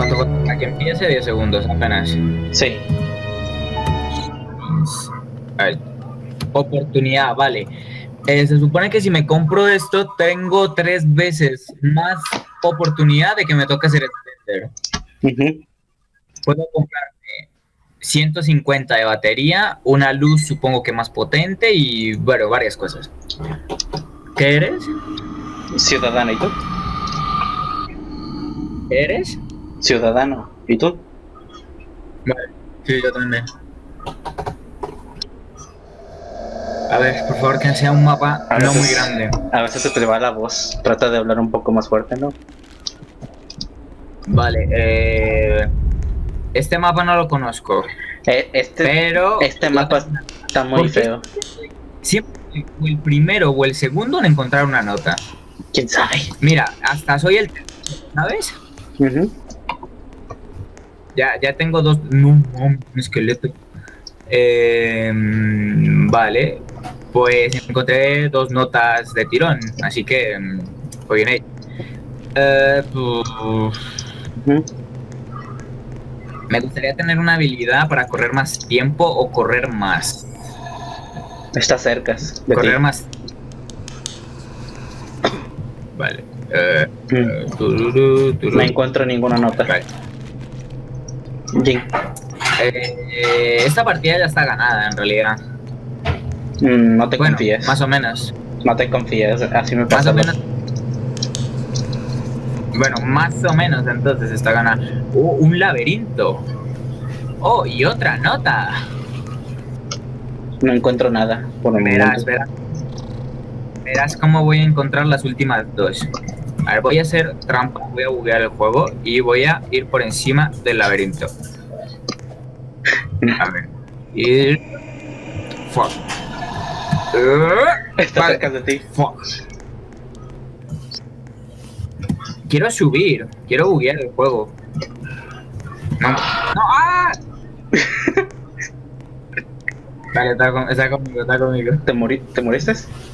¿Cuánto falta para que empiece? 10 segundos apenas. Sí. A ver. Oportunidad, vale. Se supone que si me compro esto, tengo 3 veces más oportunidad de que me toque hacer el tender. Puedo comprarme 150 de batería, una luz supongo que más potente y, bueno, varias cosas. ¿Qué eres? Ciudadano, ¿y tú? ¿Qué eres? Ciudadano, ¿y tú? Vale, sí, yo también. A ver, por favor, que sea un mapa no muy grande. A veces se te va la voz. Trata de hablar un poco más fuerte, ¿no? Vale, este mapa no lo conozco. Pero este mapa está muy feo. Siempre el primero o el segundo en encontrar una nota. ¿Quién sabe? Mira, hasta soy el tercero, ¿sabes? Ya tengo 2. No, un esqueleto. Vale, pues encontré 2 notas de tirón, así que voy bien ahí. Me gustaría tener una habilidad para correr más tiempo o correr más. Está cerca. Correr más. Vale. No encuentro ninguna nota. Vale. Jin. Esta partida ya está ganada en realidad. No te confíes. Más o menos. No te confíes, así me pasa. Más o menos. Bueno, más o menos entonces está ganada. Un laberinto. Oh, y otra nota. No encuentro nada. Por el momento. Verás cómo voy a encontrar las últimas 2. A ver, voy a hacer trampa, voy a buguear el juego y voy a ir por encima del laberinto. A ver. Ir. Fuck. Está cerca de ti. Fuck. Quiero subir, quiero buguear el juego. No, ¡ah! Vale, está conmigo. ¿Te moriste?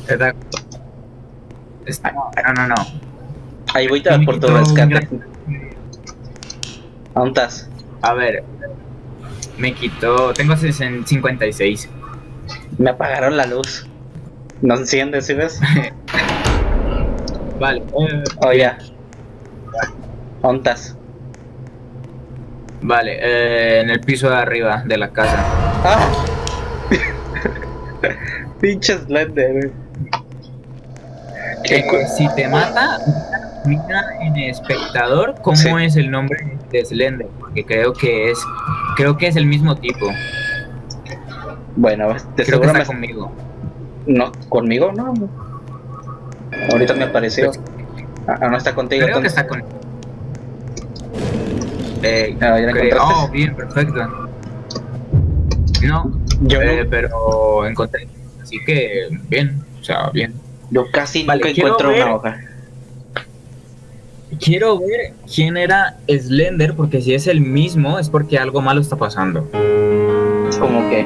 No. Ahí voy por tu rescate. ¿Dónde estás? A ver, me quitó. Tengo 56. Me apagaron la luz. ¿No enciendes, si ves? Vale. Ya. ¿Dónde estás? Vale, en el piso de arriba de la casa. ¡Ah! Pinche Slender. Si te mata, mira en el espectador cómo es el nombre de Slender, porque creo que es el mismo tipo. Bueno, creo que está conmigo. No, conmigo no. Ahorita me apareció. No está contigo. Creo que está conmigo. ¿Ya bien, perfecto. No, yo no. Pero encontré. Así que bien, o sea, bien. Yo casi nunca encuentro una hoja. Quiero ver quién era Slender, porque si es el mismo es porque algo malo está pasando. ¿Cómo que?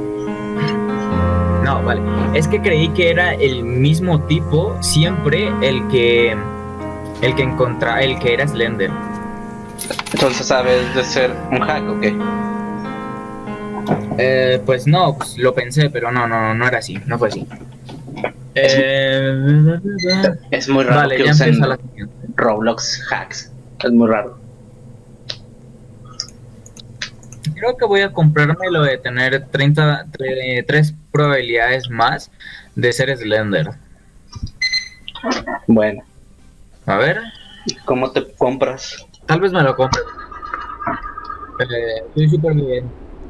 No, vale. Es que creí que era el mismo tipo siempre el que era Slender. Entonces sabes de ser un hack o qué? Pues no, pues lo pensé, pero no era así, no fue así. Es muy raro vale, que ya usen la siguiente. Roblox hacks. Es muy raro. Creo que voy a comprarme lo de tener 3 probabilidades más de ser Slender. Bueno. A ver. ¿Cómo te compras? Tal vez me lo compre. Estoy súper bien.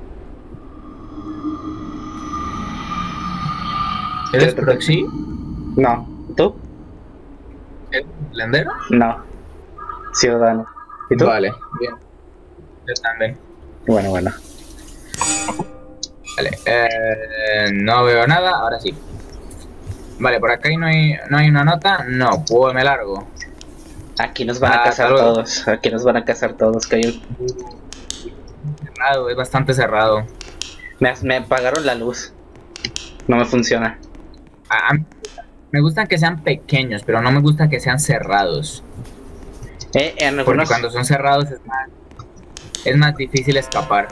¿Eres Proxy? No. ¿Tú? ¿Eres Slender? No. Ciudadano. ¿Y tú? Vale, bien. Yo también. Bueno. Vale, no veo nada, ahora sí. Vale, por acá no hay una nota. No, pues me largo. Aquí nos van a cazar todos. Aquí nos van a cazar todos. Que cerrado, es bastante cerrado. Me apagaron la luz. No me funciona. Me gustan que sean pequeños, pero no me gusta que sean cerrados. En algunos... Porque cuando son cerrados es más difícil escapar.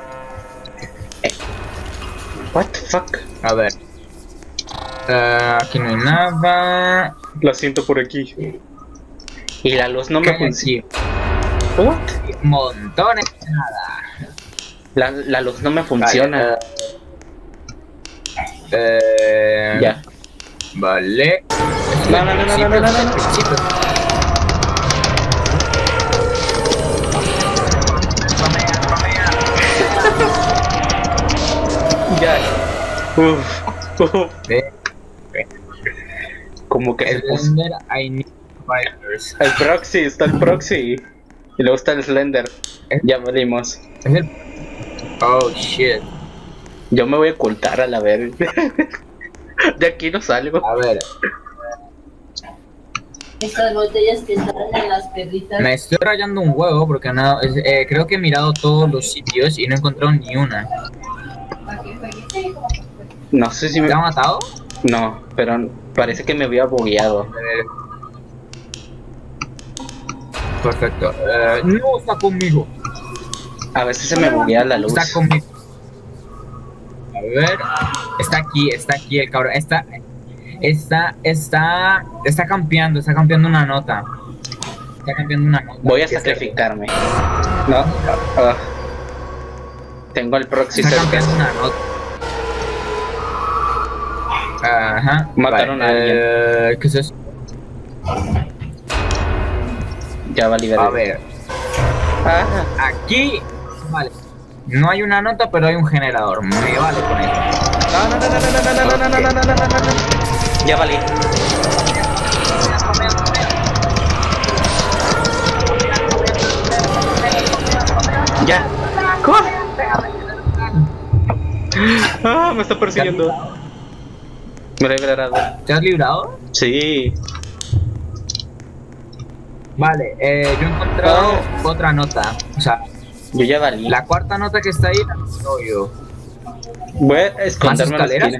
What the fuck? A ver. Aquí no hay nada. La siento por aquí. Y la luz no me funciona. What? Montones de nada. La luz no me funciona. Vale, ya. Vale. No. Ya. Como que Slender, I need fighters. el proxy, está el proxy. Y luego está el Slender. Ya valimos. Oh shit. Yo me voy a ocultar a la verga. De aquí no salgo. A ver. Estas botellas que están en las perritas. Me estoy rayando un huevo porque no, creo que he mirado todos los sitios y no he encontrado ni una. No sé si me... ¿Te ha matado? No, pero parece que me había bugueado. Perfecto. No, está conmigo. A veces se me buguea la luz. Está conmigo. A ver. Está aquí el cabrón. Está campeando una nota. Está campeando una nota. Voy a sacrificarme. No. Tengo el proxy está cerca. Campeando una nota. Ajá. Mataron a alguien. ¿Qué es eso? Ya va a liberar. A ver. Ajá. Aquí. Vale. No hay una nota, pero hay un generador. Me vale con eso. No. Ya valí. Ya. ¿Cómo? Me está persiguiendo. Me lo he liberado. ¿Te has librado? Sí. Vale, yo he encontrado otra nota. O sea, yo ya valí. La cuarta nota que está ahí la tengo yo. Voy a esconderme en la esquina.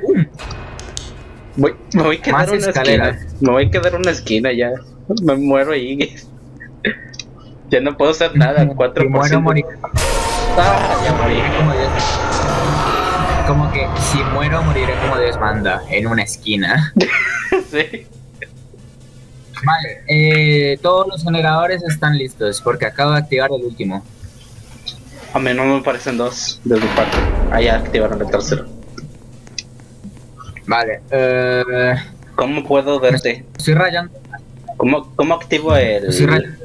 Me voy a quedar en una esquina. Me voy a quedar en una esquina ya. Me muero ahí. Ya no puedo hacer nada. 4%. Si muero, moriré. Ya morí. Como que si muero, moriré como Dios manda. En una esquina. Sí. Vale, todos los generadores están listos porque acabo de activar el último. A mí no me parecen dos de tu parte. Ahí activaron el tercero. Vale, ¿cómo puedo verte? Estoy rayando. ¿Cómo activo el...? Estoy rayando.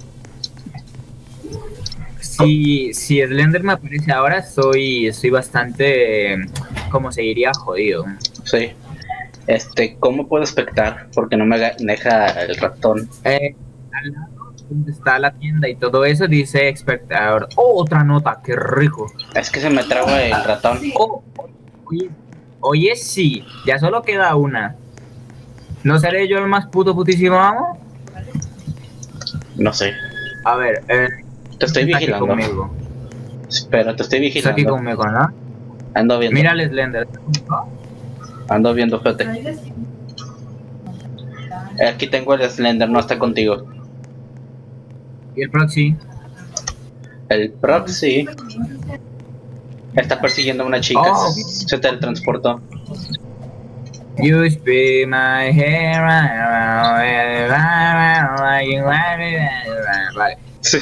Si Slender me aparece ahora, estoy bastante, como se diría, jodido. Sí. ¿Cómo puedo espectar? Porque no me deja el ratón. Al lado donde está la tienda y todo eso dice espectador. Oh, otra nota, qué rico. Es que se me traba el ratón. Oh, oye, sí, ya solo queda una. ¿No seré yo el más putísimo amo? No sé. A ver, te estoy vigilando. Conmigo. Espera, te estoy vigilando. Está aquí conmigo, ¿no? Ando viendo. Mira el Slender. Ando viendo, fíjate. Aquí tengo el Slender, no está contigo. ¿Y el proxy? El proxy está persiguiendo a una chica. Se teletransportó. You spin my hair. Vale. Sí.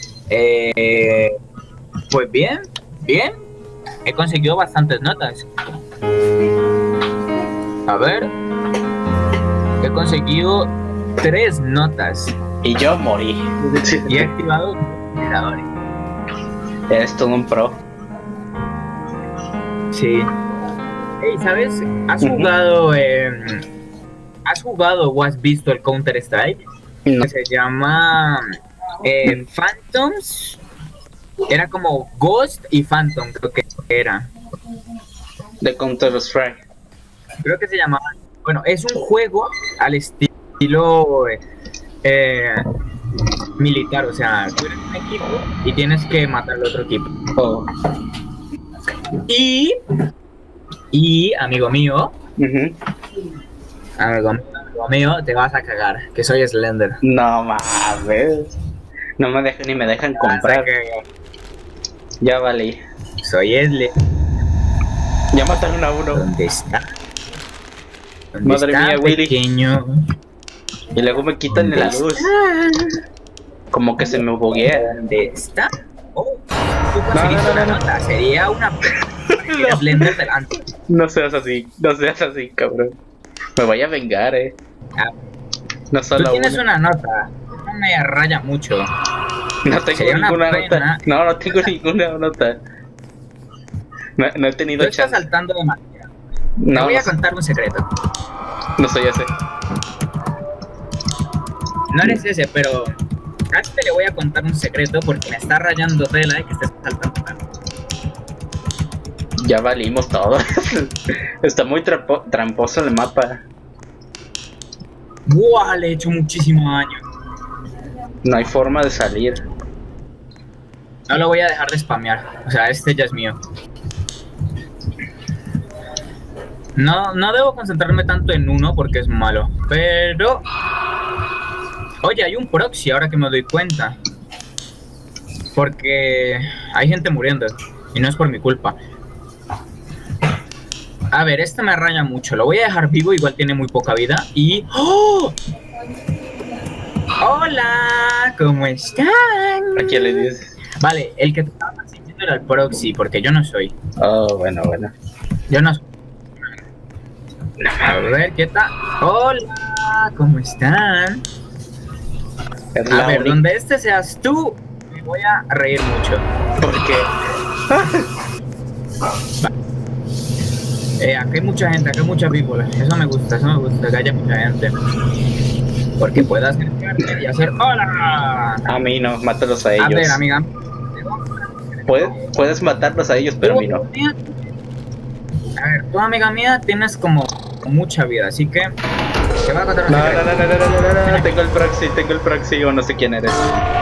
Pues bien. He conseguido bastantes notas. A ver. He conseguido 3 notas. Y yo morí. Y he activado los generadores. Eres todo un pro. Sí. Hey, ¿sabes? ¿Has jugado o has visto el Counter Strike? No. Se llama Phantoms. Era como Ghost y Phantom, creo que era. De Counter Strike. Creo que se llamaba. Bueno, es un juego al estilo militar, o sea, tú eres un equipo y tienes que matar al otro equipo. Oh. Y amigo mío, amigo mío, te vas a cagar, que soy Slender. No mames. No me dejan ni me dejan comprar. Ya vale. Soy Esle. Ya mataron a uno. ¿Dónde está? ¿Dónde Madre está, mía, Willy. pequeño? Y luego me quitan la luz. Como que se me buguea. ¿Dónde está? Oh, tú conseguiste una nota. Sería una Blender delante. No seas así, cabrón. Me voy a vengar, Ah, No solo tú tienes una nota. No me raya mucho. No tengo ninguna nota. No tengo ninguna nota. No he tenido Tú estás chance. saltando demasiado. No, Te voy a contar un secreto. No soy ese. No eres ese, pero a este le voy a contar un secreto porque me está rayando tela que estés saltando tanto. Ya valimos todo. Está muy tramposo el mapa. ¡Buah! Le he hecho muchísimo daño. No hay forma de salir. No lo voy a dejar de spamear. O sea, este ya es mío. No debo concentrarme tanto en uno porque es malo. Pero... Oye, hay un proxy ahora que me doy cuenta. Porque hay gente muriendo. Y no es por mi culpa. A ver, este me raya mucho. Lo voy a dejar vivo, igual tiene muy poca vida. Y... ¡Oh! ¡Hola! ¿Cómo están? ¿A quién le dices? Vale, el que te estaba persiguiendo era el proxy, porque yo no soy. Oh, bueno. Yo no soy. A ver, ¿qué tal? Hola, ¿cómo están? A ver, donde este seas tú, me voy a reír mucho. ¿Por qué? Aquí hay mucha gente, aquí hay mucha people. Eso me gusta, que haya mucha gente. Porque puedo acercarme y hacer ¡hola! A mí no, mátalos a ellos. A ver, amiga. Puedes matarlos a ellos, pero a mí no. A ver, tú, amiga mía, tienes como mucha vida, así que te voy a contar un secreto. No. Tengo el proxy o no sé quién eres.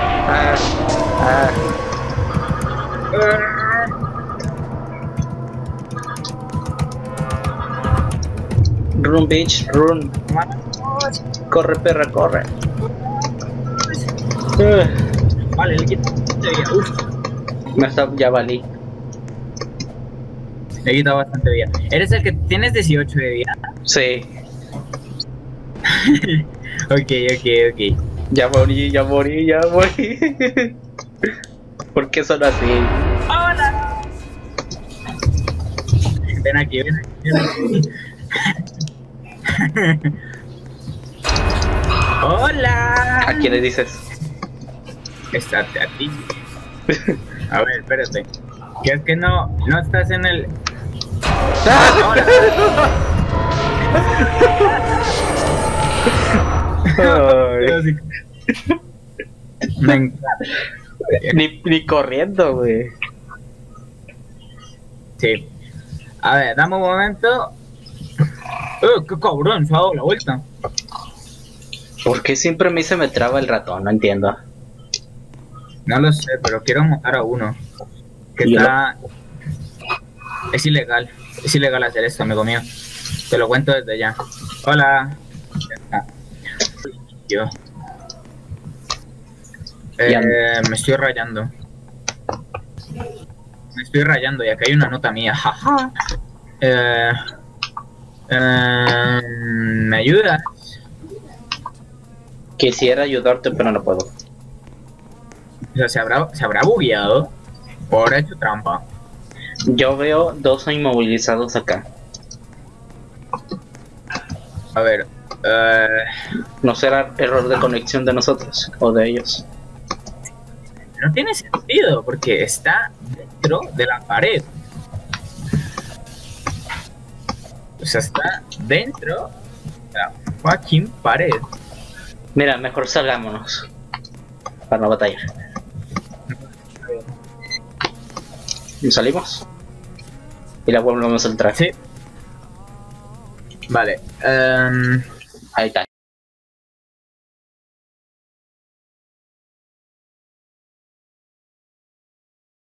Run, bitch, run. Corre, perra, corre. Vale, le quito bastante vida. Ya valí. Le quito bastante vida. ¿Eres el que tienes 18 de vida? Sí. Ok. Ya morí. ¿Por qué son así? ¡Hola! Ven aquí. ¡Hola! ¿A quién le dices? Estate a ti. A ver, espérate. Que es que no estás en el... ¡Hola! Me encanta. Ni corriendo, güey. Sí. A ver, dame un momento. ¡Qué cabrón! Se ha dado la vuelta. ¿Por qué siempre a mí se me traba el ratón? No entiendo. No lo sé, pero quiero matar a uno. Que está... Es ilegal. Es ilegal hacer esto, amigo mío. Te lo cuento desde ya. Hola. Yo. Me estoy rayando. Y acá hay una nota mía. Jaja. ¿Me ayudas? Quisiera ayudarte, pero no puedo. O sea, se habrá bugueado por hecho trampa. Yo veo dos inmovilizados acá. A ver. ¿No será error de conexión de nosotros o de ellos? No tiene sentido porque está dentro de la pared. O sea, está dentro de la fucking pared. Mira, mejor salgámonos para no batallar. ¿Y salimos? Y la volvemos a entrar. Sí. Vale. Ahí está.